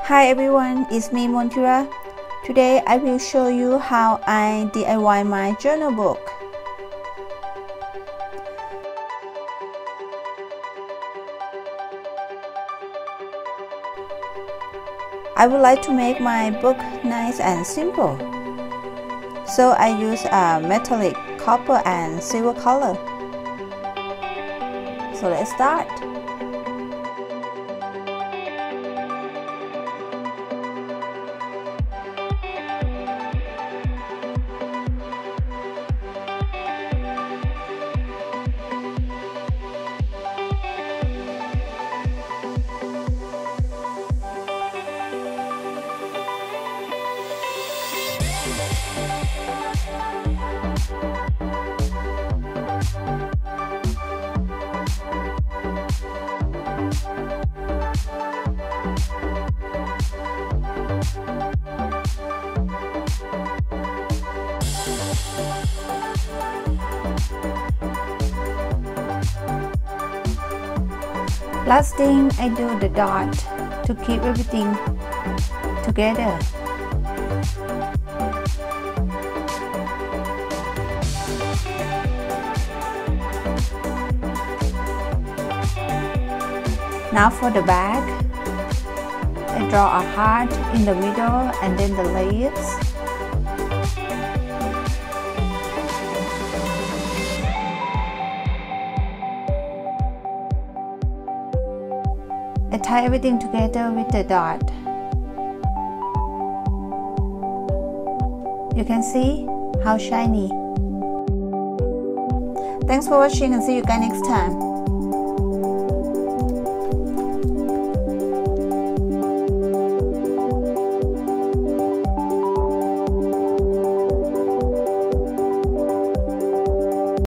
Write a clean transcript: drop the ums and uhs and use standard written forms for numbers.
Hi everyone, it's me Montira. Today I will show you how I DIY my journal book. I would like to make my book nice and simple. So I use a metallic, copper and silver color. So let's start. Last thing, I do the dot to keep everything together. Now for the back, I draw a heart in the middle and then the leaves. I tie everything together with the dot. You can see how shiny. Thanks for watching and see you guys next time.